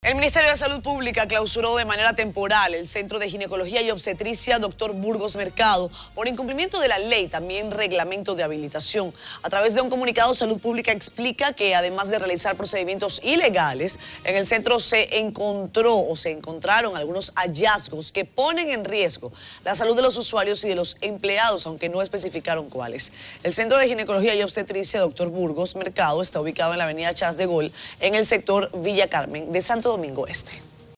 El Ministerio de Salud Pública clausuró de manera temporal el Centro de Ginecología y Obstetricia Dr. Burgos Mercado por incumplimiento de la ley, también reglamento de habilitación. A través de un comunicado, Salud Pública explica que además de realizar procedimientos ilegales, en el centro se encontraron algunos hallazgos que ponen en riesgo la salud de los usuarios y de los empleados, aunque no especificaron cuáles. El Centro de Ginecología y Obstetricia Dr. Burgos Mercado está ubicado en la avenida Charles de Gaulle, en el sector Villa Carmen de Santo Domingo Este.